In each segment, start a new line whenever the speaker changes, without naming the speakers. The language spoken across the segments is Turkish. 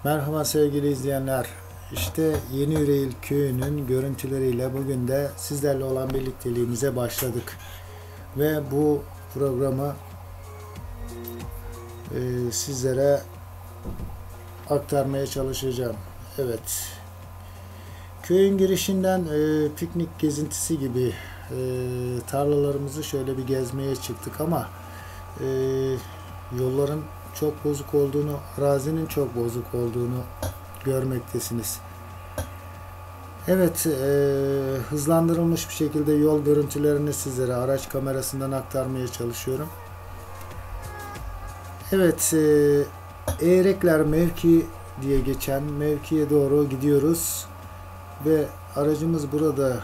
Merhaba sevgili izleyenler. İşte Yeniyüreğil köyünün görüntüleriyle bugün de sizlerle olan birlikteliğimize başladık. Ve bu programı sizlere aktarmaya çalışacağım. Evet. Köyün girişinden piknik gezintisi gibi tarlalarımızı şöyle bir gezmeye çıktık ama yolların çok bozuk olduğunu, arazinin çok bozuk olduğunu görmektesiniz. Evet, hızlandırılmış bir şekilde yol görüntülerini sizlere araç kamerasından aktarmaya çalışıyorum. Evet, Eğrekler mevki diye geçen mevkiye doğru gidiyoruz ve aracımız burada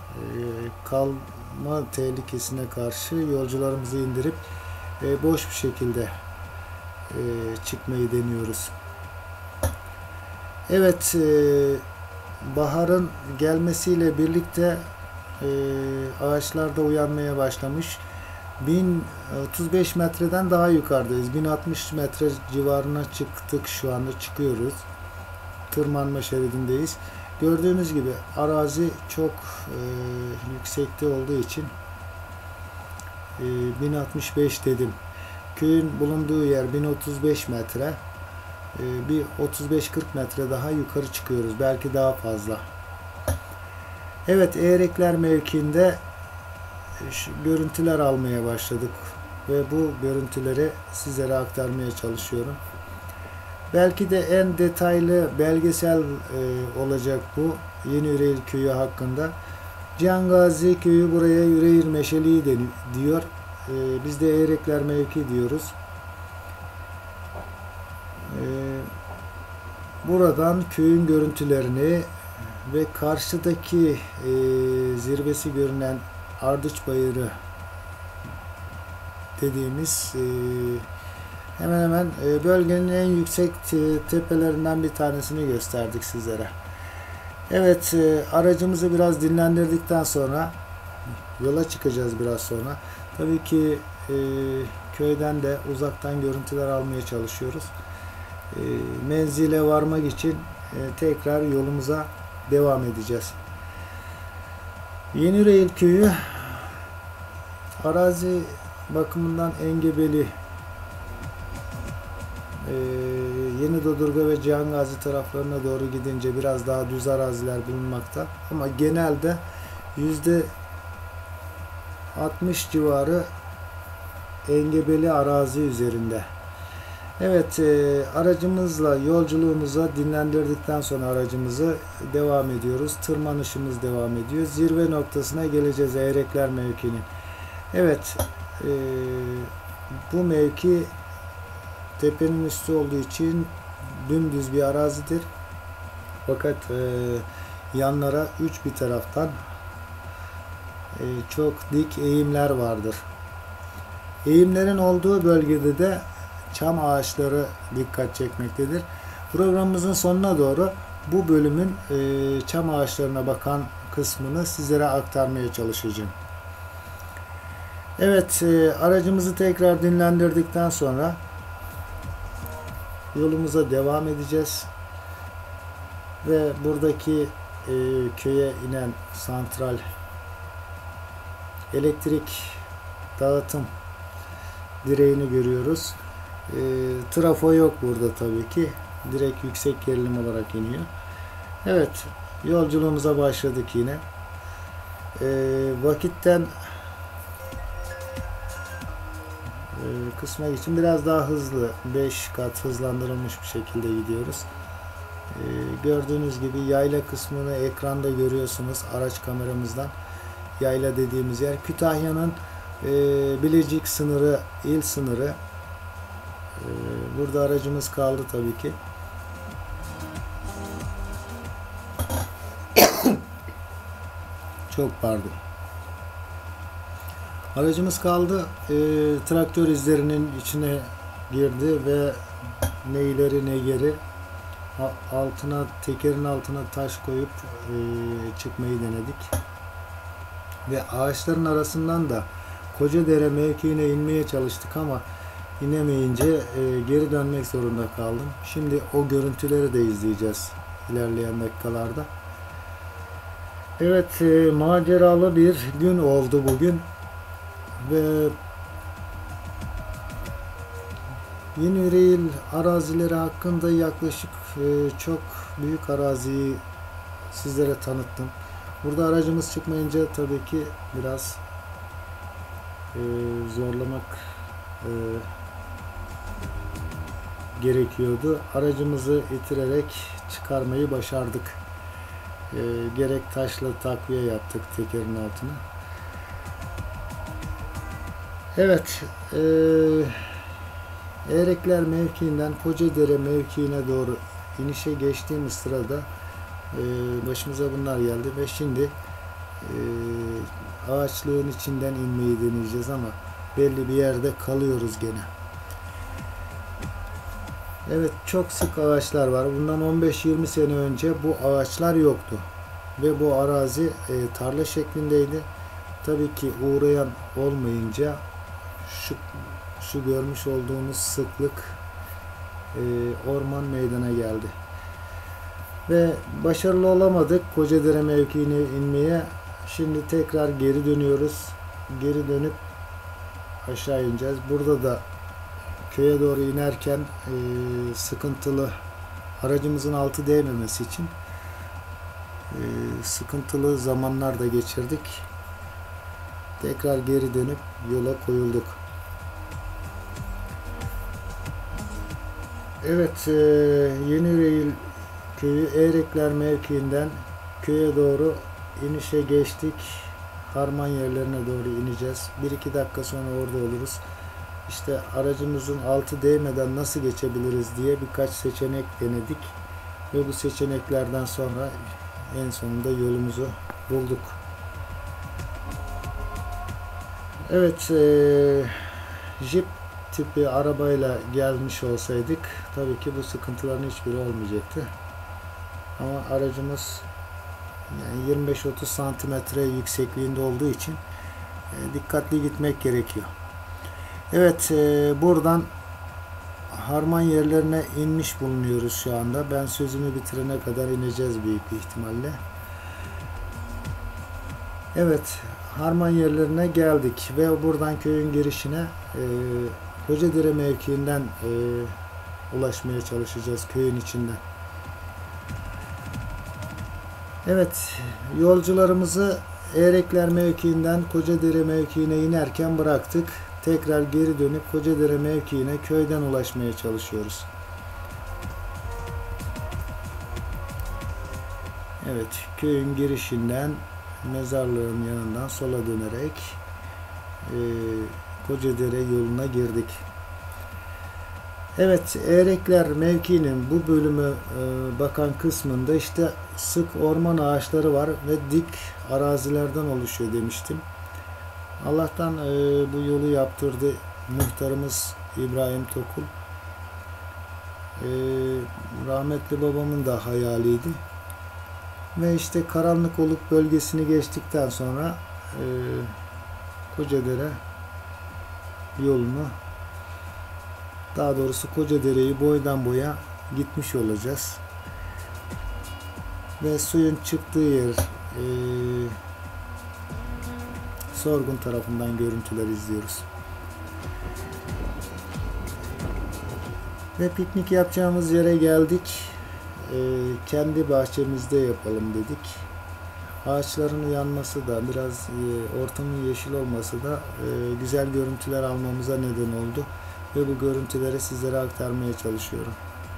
kalma tehlikesine karşı yolcularımızı indirip boş bir şekilde çıkmayı deniyoruz. Evet, baharın gelmesiyle birlikte ağaçlar da uyanmaya başlamış. 1035 metreden daha yukarıdayız. 1060 metre civarına çıktık, şu anda çıkıyoruz. Tırmanma şeridindeyiz. Gördüğünüz gibi arazi çok yüksekte olduğu için 1065 dedim. Köyün bulunduğu yer 1035 metre. Bir 35-40 metre daha yukarı çıkıyoruz. Belki daha fazla. Evet, Eğrekler mevkiinde görüntüler almaya başladık. Ve bu görüntüleri sizlere aktarmaya çalışıyorum. Belki de en detaylı belgesel olacak bu Yeniyüreğil köyü hakkında. Cihangazi köyü buraya Yüreğir Meşeliği diyor. Biz de Eğrekler mevki diyoruz. Buradan köyün görüntülerini ve karşıdaki zirvesi görünen Ardıç Bayırı dediğimiz hemen hemen bölgenin en yüksek tepelerinden bir tanesini gösterdik sizlere. Evet, aracımızı biraz dinlendirdikten sonra yola çıkacağız biraz sonra. Tabii ki köyden de uzaktan görüntüler almaya çalışıyoruz. Menzile varmak için tekrar yolumuza devam edeceğiz. Yeniyüreğil köyü arazi bakımından engebeli. Yeni Dodurga ve Cihangazi taraflarına doğru gidince biraz daha düz araziler bulunmakta. Ama genelde %60 civarı engebeli arazi üzerinde. Evet, aracımızla yolculuğumuza dinlendirdikten sonra aracımızı devam ediyoruz. Tırmanışımız devam ediyor. Zirve noktasına geleceğiz, Eğrekler mevkinin. Evet, bu mevki tepenin üstü olduğu için dümdüz bir arazidir. Fakat yanlara üç bir taraftan çok dik eğimler vardır. Eğimlerin olduğu bölgede de çam ağaçları dikkat çekmektedir. Programımızın sonuna doğru bu bölümün çam ağaçlarına bakan kısmını sizlere aktarmaya çalışacağım. Evet, aracımızı tekrar dinlendirdikten sonra yolumuza devam edeceğiz. Ve buradaki köye inen santral elektrik dağıtım direğini görüyoruz. Trafo yok burada tabii ki. Direkt yüksek gerilim olarak iniyor. Evet, yolculuğumuza başladık yine. Vakitten kısmak için biraz daha hızlı, 5 kat hızlandırılmış bir şekilde gidiyoruz. Gördüğünüz gibi yayla kısmını ekranda görüyorsunuz araç kameramızdan. Yayla dediğimiz yer Kütahya'nın Bilecik sınırı, il sınırı. Burada aracımız kaldı tabii ki. Çok pardon. Aracımız kaldı. Traktör izlerinin içine girdi ve ne ileri ne geri tekerin altına taş koyup çıkmayı denedik. Ve ağaçların arasından da Kocadere mevkiine inmeye çalıştık ama inemeyince geri dönmek zorunda kaldım. Şimdi o görüntüleri de izleyeceğiz ilerleyen dakikalarda. Evet, maceralı bir gün oldu bugün ve Yeni Yüreğil arazileri hakkında yaklaşık çok büyük araziyi sizlere tanıttım. Burada aracımız çıkmayınca tabii ki biraz zorlamak gerekiyordu. Aracımızı itirerek çıkarmayı başardık. Gerek taşla takviye yaptık tekerin altına. Evet, Erekler mevkiinden Kocadere mevkiine doğru inişe geçtiğimiz sırada başımıza bunlar geldi ve şimdi ağaçlığın içinden inmeyi deneyeceğiz ama belli bir yerde kalıyoruz gene. Evet, çok sık ağaçlar var. Bundan 15-20 sene önce bu ağaçlar yoktu ve bu arazi tarla şeklindeydi. Tabii ki uğrayan olmayınca şu görmüş olduğunuz sıklık orman meydana geldi. Ve başarılı olamadık Kocadere mevkiine inmeye. Şimdi tekrar geri dönüyoruz. Geri dönüp aşağı ineceğiz. Burada da köye doğru inerken sıkıntılı, aracımızın altı değmemesi için sıkıntılı zamanlar da geçirdik. Tekrar geri dönüp yola koyulduk. Evet, Yeni Yüreğil köyü Erekler mevkiinden köye doğru inişe geçtik. Harman yerlerine doğru ineceğiz. 1-2 dakika sonra orada oluruz. İşte aracımızın altı değmeden nasıl geçebiliriz diye birkaç seçenek denedik. Ve bu seçeneklerden sonra en sonunda yolumuzu bulduk. Evet, Jeep tipi arabayla gelmiş olsaydık tabii ki bu sıkıntıların hiçbiri olmayacaktı. Ama aracımız yani 25-30 santimetre yüksekliğinde olduğu için dikkatli gitmek gerekiyor. Evet, buradan harman yerlerine inmiş bulunuyoruz şu anda. Ben sözümü bitirene kadar ineceğiz büyük bir ihtimalle. Evet, harman yerlerine geldik ve buradan köyün girişine Kocadere mevkiinden ulaşmaya çalışacağız köyün içinden. Evet, yolcularımızı Erekler mevkiinden Kocadere mevkiine inerken bıraktık. Tekrar geri dönüp Kocadere mevkiine köyden ulaşmaya çalışıyoruz. Evet, köyün girişinden mezarlığın yanından sola dönerek Kocadere yoluna girdik. Evet, Erekler mevkiinin bu bölümü bakan kısmında işte sık orman ağaçları var ve dik arazilerden oluşuyor demiştim. Allah'tan bu yolu yaptırdı muhtarımız İbrahim Tokul. Rahmetli babamın da hayaliydi. Ve işte karanlık oluk bölgesini geçtikten sonra Kocadere yolunu, daha doğrusu Kocadere'yi boydan boya gitmiş olacağız. Ve suyun çıktığı yer Sorgun tarafından görüntüler izliyoruz. Ve piknik yapacağımız yere geldik. Kendi bahçemizde yapalım dedik. Ağaçların yanması da biraz ortamın yeşil olması da güzel görüntüler almamıza neden oldu. Ve bu görüntüleri sizlere aktarmaya çalışıyorum.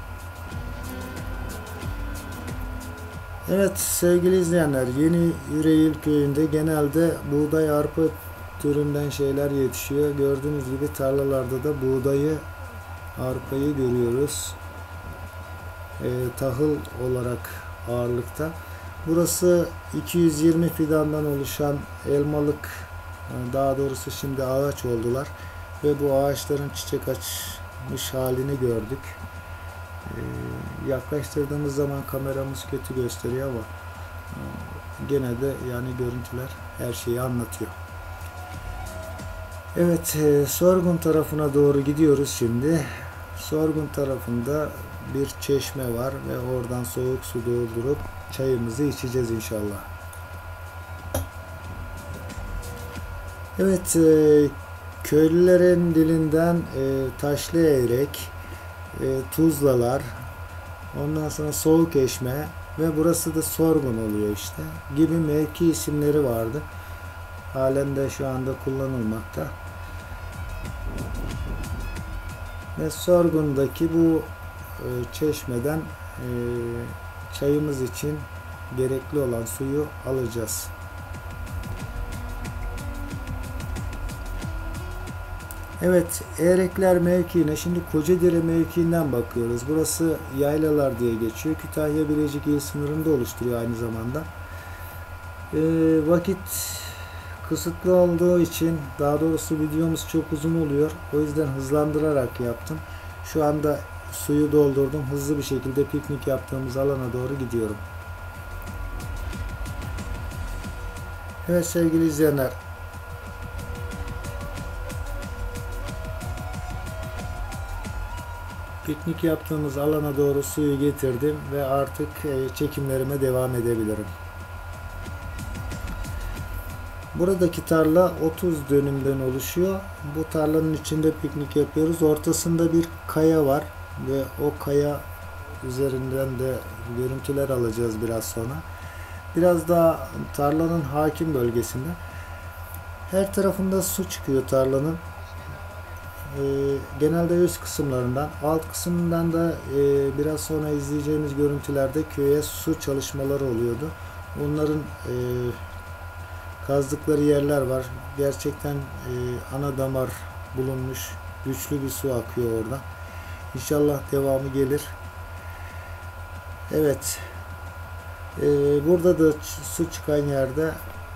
Evet sevgili izleyenler, Yeni Yüreğil köyünde genelde buğday, arpa türünden şeyler yetişiyor. Gördüğünüz gibi tarlalarda da buğdayı, arpayı görüyoruz. Tahıl olarak ağırlıkta. Burası 220 fidandan oluşan elmalık, daha doğrusu şimdi ağaç oldular ve bu ağaçların çiçek açmış halini gördük. Yaklaştırdığımız zaman kameramız kötü gösteriyor ama gene de yani görüntüler her şeyi anlatıyor. Evet, Sorgun tarafına doğru gidiyoruz şimdi. Sorgun tarafında bir çeşme var ve oradan soğuk su doldurup çayımızı içeceğiz inşallah. Evet, köylülerin dilinden Taşlı Eyrek, Tuzlalar, ondan sonra Soğukeşme ve burası da Sorgun oluyor işte gibi mevki isimleri vardı. Halen de şu anda kullanılmakta. Ve Sorgun'daki bu çeşmeden çayımız için gerekli olan suyu alacağız. Evet, Erekler mevkiine şimdi Kocadere mevkiinden bakıyoruz. Burası Yaylalar diye geçiyor. Kütahya Bilecik il sınırında oluşturuyor aynı zamanda. Vakit kısıtlı olduğu için, daha doğrusu videomuz çok uzun oluyor. O yüzden hızlandırarak yaptım. Şu anda suyu doldurdum. Hızlı bir şekilde piknik yaptığımız alana doğru gidiyorum. Evet sevgili izleyenler. Piknik yaptığımız alana doğru suyu getirdim ve artık çekimlerime devam edebilirim. Buradaki tarla 30 dönümden oluşuyor. Bu tarlanın içinde piknik yapıyoruz. Ortasında bir kaya var ve o kaya üzerinden de görüntüler alacağız biraz sonra. Biraz daha tarlanın hakim bölgesinde. Her tarafında su çıkıyor tarlanın. Genelde üst kısımlarından, alt kısmından da biraz sonra izleyeceğimiz görüntülerde köye su çalışmaları oluyordu. Onların kazdıkları yerler var. Gerçekten ana damar bulunmuş, güçlü bir su akıyor orada. İnşallah devamı gelir. Evet, burada da su çıkan yerde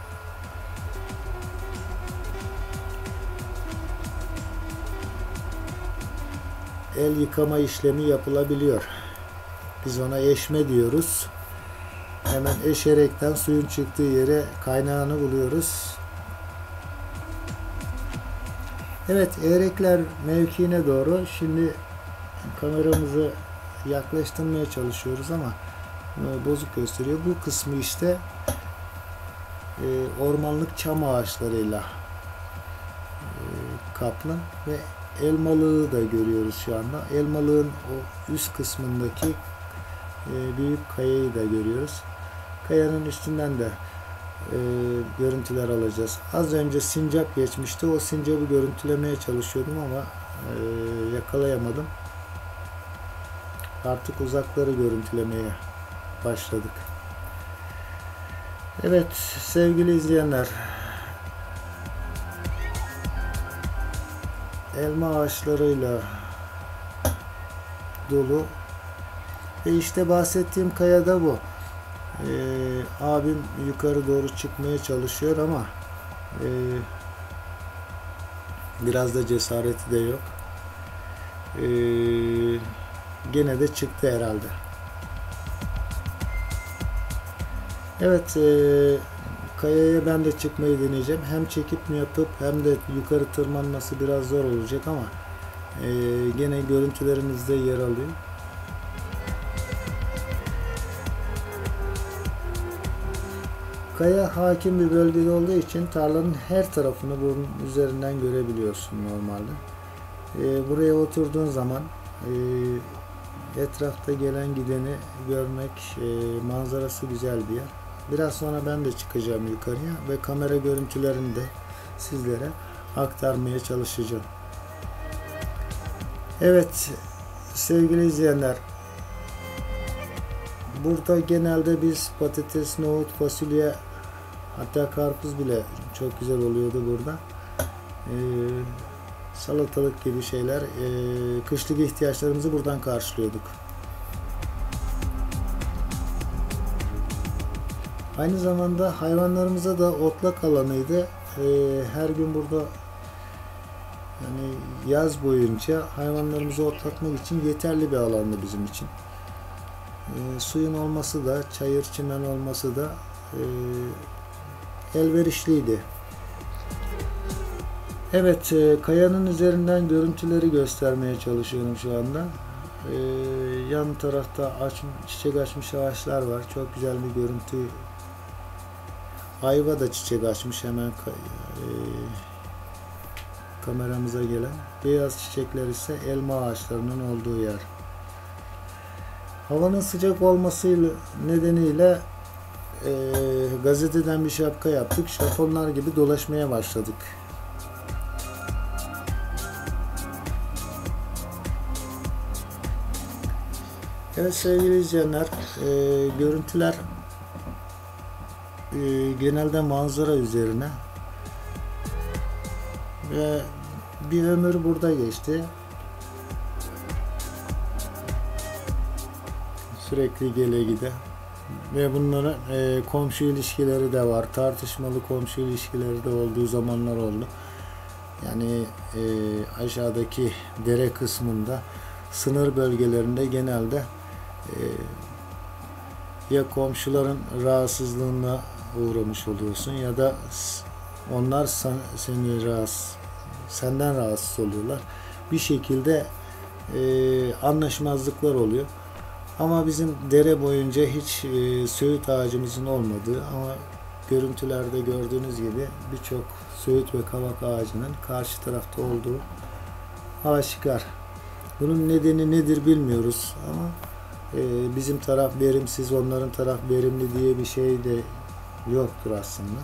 el yıkama işlemi yapılabiliyor. Biz ona eşme diyoruz. Hemen eşerekten suyun çıktığı yere kaynağını buluyoruz. Evet, Erekler mevkiine doğru şimdi kameramızı yaklaştırmaya çalışıyoruz ama bozuk gösteriyor. Bu kısmı işte ormanlık çam ağaçlarıyla kaplı ve elmalığı da görüyoruz şu anda. Elmalığın o üst kısmındaki büyük kayayı da görüyoruz. Kayanın üstünden de görüntüler alacağız. Az önce sincap geçmişti. O sincapı görüntülemeye çalışıyordum ama yakalayamadım. Artık uzakları görüntülemeye başladık. Evet sevgili izleyenler, elma ağaçlarıyla dolu ve işte bahsettiğim kaya da bu. Abim yukarı doğru çıkmaya çalışıyor ama biraz da cesareti de yok. Gene de çıktı herhalde. Evet, kayaya ben de çıkmayı deneyeceğim. Hem çekip mi yapıp hem de yukarı tırmanması biraz zor olacak ama gene görüntülerimizde yer alıyor. Kaya hakim bir bölgede olduğu için tarlanın her tarafını bunun üzerinden görebiliyorsun normalde. Buraya oturduğun zaman etrafta gelen gideni görmek, manzarası güzel bir yer. Biraz sonra ben de çıkacağım yukarıya ve kamera görüntülerini de sizlere aktarmaya çalışacağım. Evet sevgili izleyenler, burada genelde biz patates, nohut, fasulye, hatta karpuz bile çok güzel oluyordu burada. Salatalık gibi şeyler, kışlık ihtiyaçlarımızı buradan karşılıyorduk. Aynı zamanda hayvanlarımıza da otlak alanıydı. Her gün burada yani yaz boyunca hayvanlarımızı otlatmak için yeterli bir alandı bizim için. Suyun olması da, çayır çimen olması da elverişliydi. Evet, kayanın üzerinden görüntüleri göstermeye çalışıyorum şu anda. Yan tarafta çiçek açmış ağaçlar var. Çok güzel bir görüntü. Ayva da çiçek açmış hemen kameramıza gelen. Beyaz çiçekler ise elma ağaçlarının olduğu yer. Havanın sıcak olması nedeniyle gazeteden bir şapka yaptık. Japonlar gibi dolaşmaya başladık. Evet sevgili izleyenler, görüntüler genelde manzara üzerine ve bir ömür burada geçti. Sürekli gele gide ve bunların komşu ilişkileri de var. Tartışmalı komşu ilişkileri de olduğu zamanlar oldu. Yani aşağıdaki dere kısmında sınır bölgelerinde genelde ya komşuların rahatsızlığına uğramış oluyorsun ya da onlar senden rahatsız oluyorlar. Bir şekilde anlaşmazlıklar oluyor. Ama bizim dere boyunca hiç söğüt ağacımızın olmadığı ama görüntülerde gördüğünüz gibi birçok söğüt ve kavak ağacının karşı tarafta olduğu aşikar. Bunun nedeni nedir bilmiyoruz ama bizim taraf verimsiz, onların taraf verimli diye bir şey de yoktur aslında.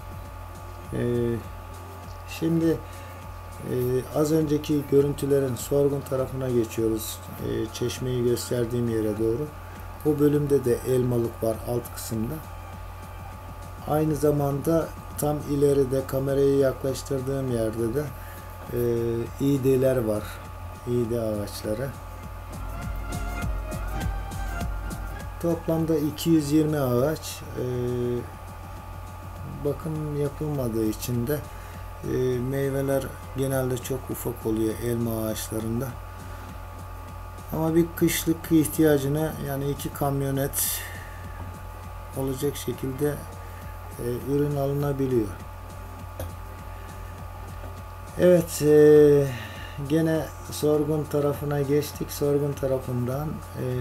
Şimdi az önceki görüntülerin sorgun tarafına geçiyoruz. Çeşmeyi gösterdiğim yere doğru. O bölümde de elmalık var alt kısımda. Aynı zamanda tam ileride kamerayı yaklaştırdığım yerde de iğdeler var. İğde ağaçları. Toplamda 220 ağaç. Bakım yapılmadığı için de meyveler genelde çok ufak oluyor elma ağaçlarında. Ama bir kışlık ihtiyacına yani 2 kamyonet olacak şekilde ürün alınabiliyor. Evet, gene sorgun tarafına geçtik. Sorgun tarafından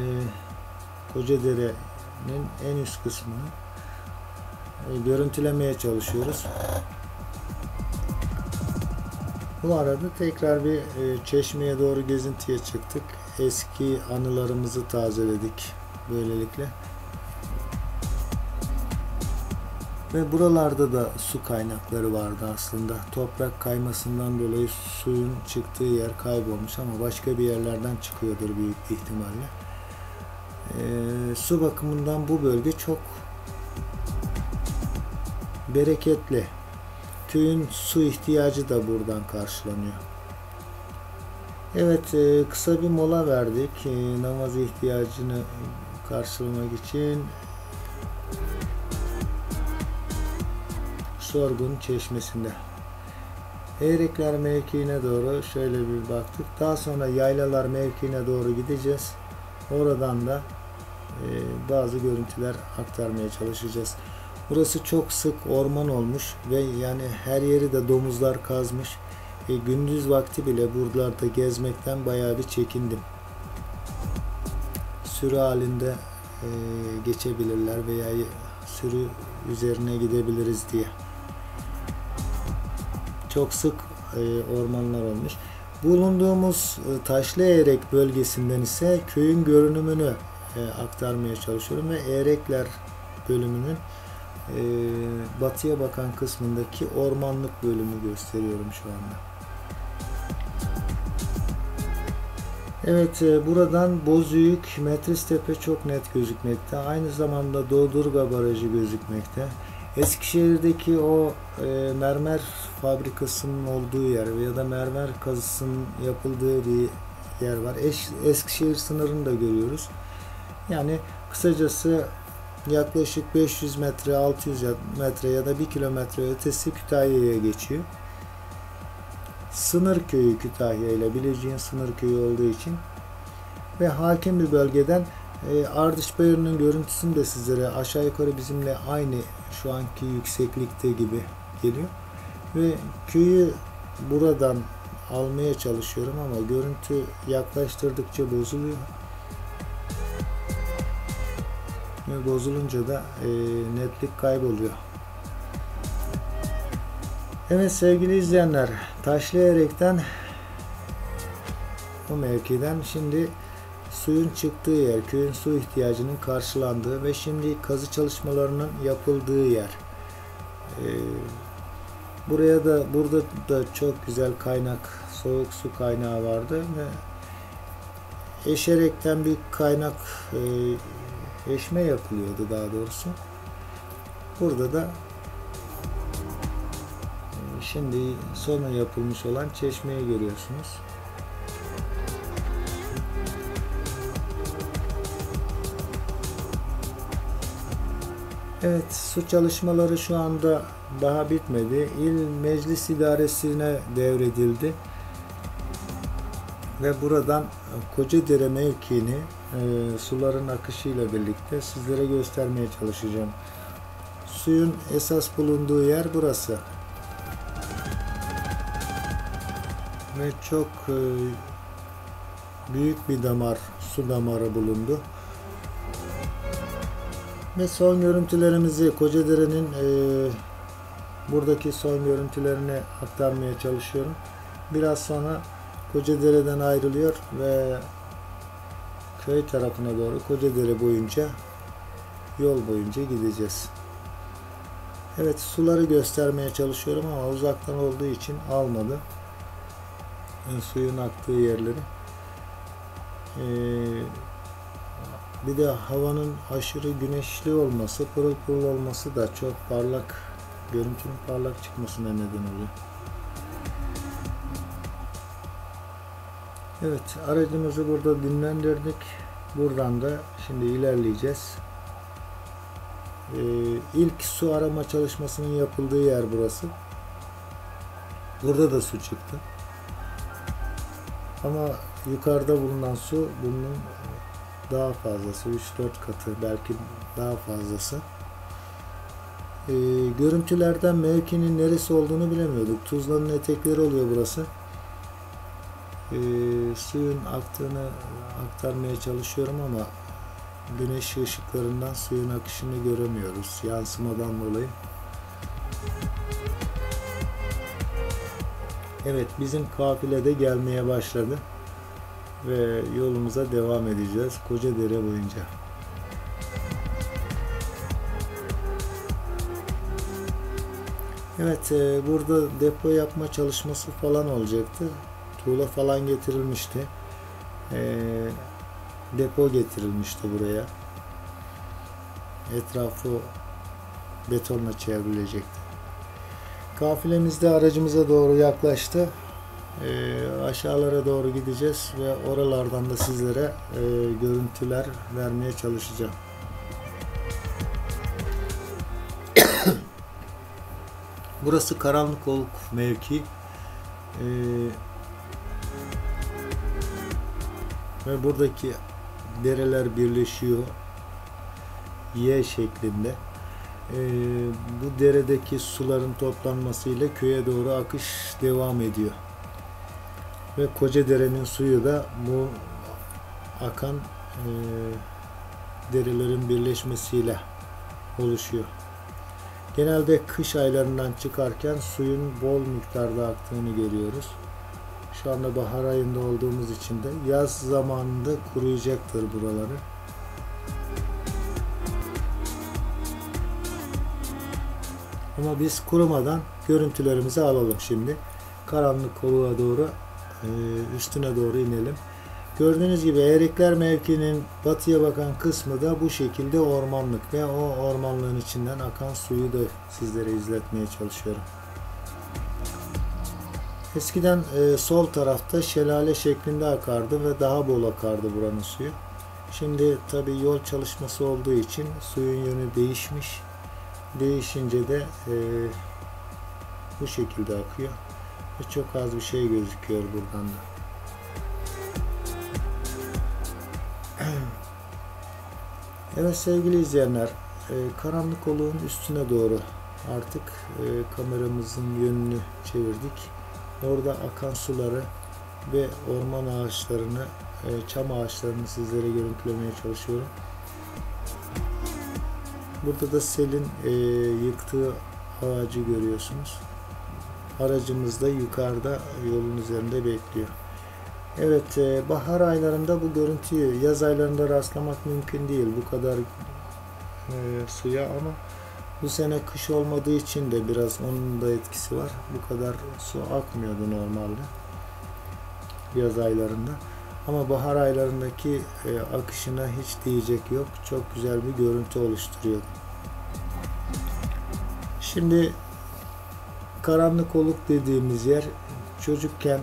Kocadere'nin en üst kısmını görüntülemeye çalışıyoruz. Bu arada tekrar bir çeşmeye doğru gezintiye çıktık. Eski anılarımızı tazeledik böylelikle. Ve buralarda da su kaynakları vardı aslında. Toprak kaymasından dolayı suyun çıktığı yer kaybolmuş ama başka bir yerlerden çıkıyordur büyük ihtimalle. Su bakımından bu bölge çok bereketli. Köyün su ihtiyacı da buradan karşılanıyor. Evet, kısa bir mola verdik. Namaz ihtiyacını karşılamak için Sorgun Çeşmesi'nde. Eğrekler mevkiine doğru şöyle bir baktık. Daha sonra Yaylalar mevkiine doğru gideceğiz. Oradan da bazı görüntüler aktarmaya çalışacağız. Burası çok sık orman olmuş ve yani her yeri de domuzlar kazmış. Gündüz vakti bile buralarda gezmekten bayağı bir çekindim. Sürü halinde geçebilirler veya sürü üzerine gidebiliriz diye. Çok sık ormanlar olmuş. Bulunduğumuz Taşlıeğrek bölgesinden ise köyün görünümünü aktarmaya çalışıyorum ve Eğrekler bölümünün batıya bakan kısmındaki ormanlık bölümü gösteriyorum şu anda. Evet, buradan Bozüyük, Metristepe çok net gözükmekte. Aynı zamanda Doğdurga Barajı gözükmekte. Eskişehir'deki o mermer fabrikasının olduğu yer ya da mermer kazısının yapıldığı bir yer var. Eskişehir sınırını da görüyoruz. Yani kısacası yaklaşık 500 metre, 600 metre ya da 1 kilometre ötesi Kütahya'ya geçiyor. Sınır köyü Kütahya ile Bilecik'in sınır köyü olduğu için ve hakim bir bölgeden Ardış Bayırı'nın görüntüsünü de sizlere aşağı yukarı bizimle aynı şu anki yükseklikte gibi geliyor. Ve köyü buradan almaya çalışıyorum ama görüntü yaklaştırdıkça bozuluyor. Ve bozulunca da netlik kayboluyor. Evet sevgili izleyenler, Taşlıerek'ten, o mevkiden şimdi suyun çıktığı yer, köyün su ihtiyacının karşılandığı ve şimdi kazı çalışmalarının yapıldığı yer. Burada da çok güzel kaynak, soğuk su kaynağı vardı ve eşerekten bir kaynak, eşme yapılıyordu daha doğrusu. Burada da şimdi sonra yapılmış olan çeşmeyi görüyorsunuz. Evet, su çalışmaları şu anda daha bitmedi. İl Meclis İdaresi'ne devredildi. Ve buradan Kocadere mevkiini suların akışıyla birlikte sizlere göstermeye çalışacağım. Suyun esas bulunduğu yer burası. Ve çok büyük bir damar, su damarı bulundu. Ve son görüntülerimizi, Kocadere'nin buradaki son görüntülerini aktarmaya çalışıyorum. Biraz sonra Kocadere'den ayrılıyor ve köy tarafına doğru Kocadere boyunca, yol boyunca gideceğiz. Evet, suları göstermeye çalışıyorum ama uzaktan olduğu için almadı. Suyun aktığı yerleri. Bir de havanın aşırı güneşli olması, pırıl pırıl olması da çok parlak, görüntünün parlak çıkmasına neden oluyor. Evet, aracımızı burada dinlendirdik. Buradan da şimdi ilerleyeceğiz. İlk su arama çalışmasının yapıldığı yer burası. Burada da su çıktı. Ama yukarıda bulunan su bunun daha fazlası, 3-4 katı, belki daha fazlası. Görüntülerden mevkinin neresi olduğunu bilemiyorduk. Tuzla'nın etekleri oluyor burası. Suyun aktığını aktarmaya çalışıyorum ama güneş ışıklarından suyun akışını göremiyoruz yansımadan dolayı. Evet, bizim kafile de gelmeye başladı ve yolumuza devam edeceğiz Kocadere boyunca. Evet, burada depo yapma çalışması falan olacaktı. Tuğla falan getirilmişti. Depo getirilmişti buraya. Etrafı betonla çevrilecekti. Kafilemiz de aracımıza doğru yaklaştı. Aşağılara doğru gideceğiz ve oralardan da sizlere görüntüler vermeye çalışacağım. Burası Karanlıkoluk mevki. Ve buradaki dereler birleşiyor. Y şeklinde. Bu deredeki suların toplanmasıyla köye doğru akış devam ediyor. Ve Kocadere'nin suyu da bu akan derelerin birleşmesiyle oluşuyor. Genelde kış aylarından çıkarken suyun bol miktarda aktığını görüyoruz. Şu anda bahar ayında olduğumuz için de yaz zamanında kuruyacaktır buraları. Ama biz kurumadan görüntülerimizi alalım şimdi. Karanlıkoluğa doğru, üstüne doğru inelim. Gördüğünüz gibi Erekler mevkinin batıya bakan kısmı da bu şekilde ormanlık ve o ormanlığın içinden akan suyu da sizlere izletmeye çalışıyorum. Eskiden sol tarafta şelale şeklinde akardı ve daha bol akardı buranın suyu. Şimdi tabi yol çalışması olduğu için suyun yönü değişmiş. Değişince de bu şekilde akıyor. Ve çok az bir şey gözüküyor buradan da. Evet sevgili izleyenler, Karanlıkoluğun üstüne doğru artık kameramızın yönünü çevirdik. orada akan suları ve orman ağaçlarını, çam ağaçlarını sizlere görüntülemeye çalışıyorum. Burada da selin yıktığı ağacı görüyorsunuz. Aracımız da yukarıda yolun üzerinde bekliyor. Evet, bahar aylarında bu görüntüyü yaz aylarında rastlamak mümkün değil bu kadar suya, ama bu sene kış olmadığı için de biraz onun da etkisi var. Bu kadar su akmıyordu normalde yaz aylarında. Ama bahar aylarındaki akışına hiç diyecek yok. Çok güzel bir görüntü oluşturuyor. Şimdi Karanlıkoluk dediğimiz yer çocukken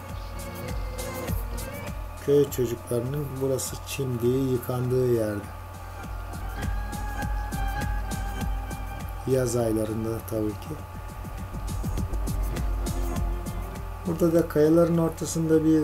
köy çocuklarının burası çimdiği, yıkandığı yerdi. Yaz aylarında tabii ki. Burada da kayaların ortasında bir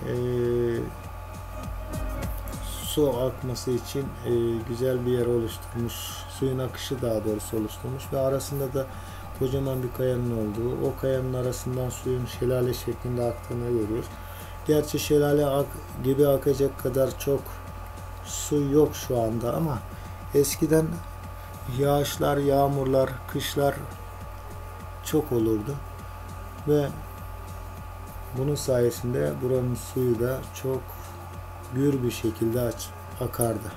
su akması için güzel bir yer oluşturmuş. Suyun akışı daha doğrusu oluşturmuş ve arasında da kocaman bir kayanın olduğu, o kayanın arasından suyun şelale şeklinde aktığını görüyoruz. Gerçi şelale gibi akacak kadar çok su yok şu anda, ama eskiden yağışlar, yağmurlar, kışlar çok olurdu ve bunun sayesinde buranın suyu da çok gür bir şekilde akardı.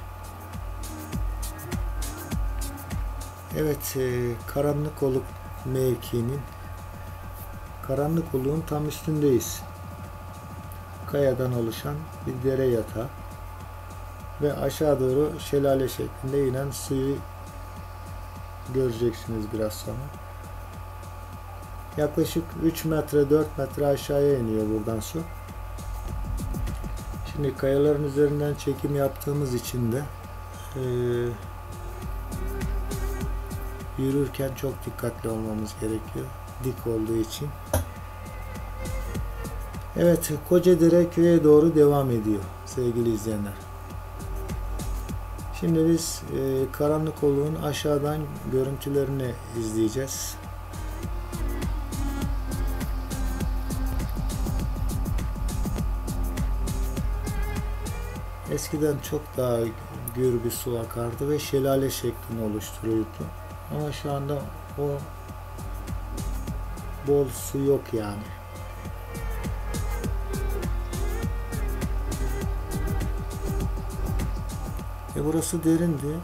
Evet, Karanlıkoluk mevkiinin, Karanlıkoluk'un tam üstündeyiz. Kayadan oluşan bir dere yatağı ve aşağı doğru şelale şeklinde inen suyu göreceksiniz biraz sonra. Yaklaşık 3 metre 4 metre aşağıya iniyor buradan su. Şimdi kayaların üzerinden çekim yaptığımız için de yürürken çok dikkatli olmamız gerekiyor. Dik olduğu için. Evet, Kocadere köye doğru devam ediyor sevgili izleyenler. Şimdi biz Karanlıkoluk'un aşağıdan görüntülerini izleyeceğiz. Eskiden çok daha gür bir su akardı ve şelale şeklini oluşturuyordu. Ama şu anda o bol su yok yani. Burası derindi.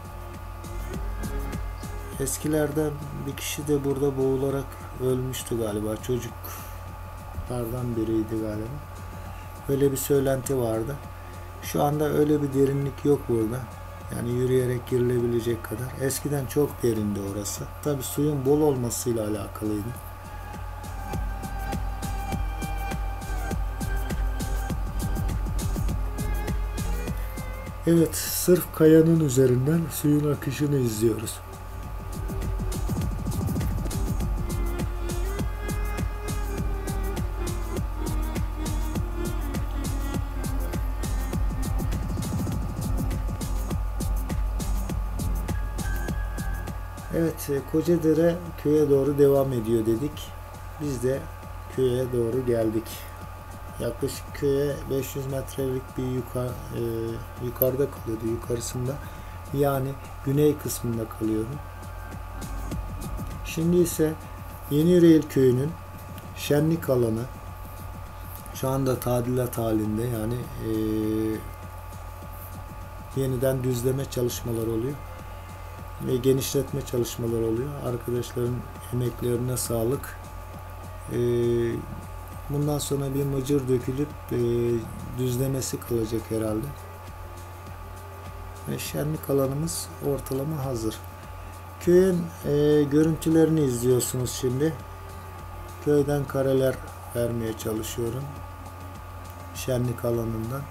Eskilerde bir kişi de burada boğularak ölmüştü galiba. Çocuklardan biriydi galiba. Öyle bir söylenti vardı. Şu anda öyle bir derinlik yok burada. Yani yürüyerek girilebilecek kadar. Eskiden çok derindi orası. Tabii suyun bol olmasıyla alakalıydı. Evet, sırf kayanın üzerinden suyun akışını izliyoruz. Evet, Kocadere köye doğru devam ediyor dedik. Biz de köye doğru geldik. Yaklaşık köye 500 metrelik bir yukarıda kalıyordu, yukarısında. Yani güney kısmında kalıyordu. Şimdi ise Yeniyürel köyünün şenlik alanı şu anda tadilat halinde, yani yeniden düzleme çalışmaları oluyor ve genişletme çalışmaları oluyor. Arkadaşların emeklerine sağlık. Bundan sonra bir mıcır dökülüp düzlemesi kalacak herhalde. Ve şenlik alanımız ortalama hazır. Köyün görüntülerini izliyorsunuz şimdi. Köyden kareler vermeye çalışıyorum. Şenlik alanından.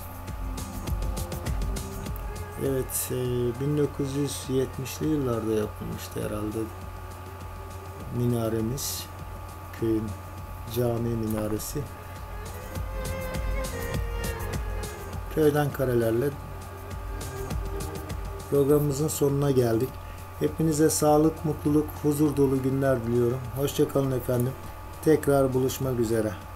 Evet, 1970'li yıllarda yapılmıştı herhalde minaremiz. Köyün cami minaresi. Köyden karelerle programımızın sonuna geldik. Hepinize sağlık, mutluluk, huzur dolu günler diliyorum. Hoşça kalın efendim. Tekrar buluşmak üzere.